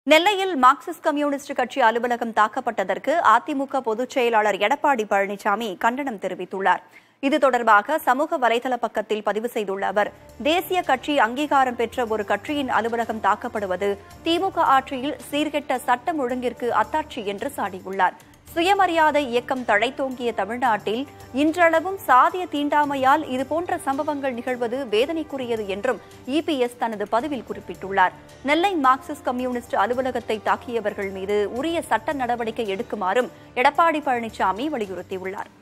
நெல்லையில் Marxist communist கட்சி அலுவலகம் தாக்கப்பட்டதற்கு அதிமுக பொதுச் செயலாளர் எடப்பாடி பழனிசாமி கண்டனம் தெரிவித்துள்ளார். இது தொடர்பாக சமூக வலைதள பக்கத்தில் பதிவு செய்துள்ள அவர், தேசிய கட்சி அங்கீகாரம் பெற்ற ஒரு கட்சியின் அலுவலகம் தாக்கப்படுவது திமுக ஆட்சியில் சீர்கெட்ட சட்டம் ஒழுங்கிற்கு அத்தாட்சி என்று சாடியுள்ளார். சுயமரியாதை இயக்கம் தழைத்தோங்கிய தமிழ்நாட்டில் இன்றளவும் சாதிய தீண்டாமையால் இதுபோன்ற சம்பவங்கள் நிகழ்வது வேதனைக்குரியது என்றும் இபிஎஸ் தனது பதிவில் குறிப்பிட்டுள்ளார். நெல்லை மார்க்சிஸ்ட் கம்யூனிஸ்ட் அலுவலகத்தை தாக்கியவர்கள் மீது உரிய சட்ட நடவடிக்கை எடுக்குமாறும் எடப்பாடி பழனிசாமி வலியுறுத்தியுள்ளார்.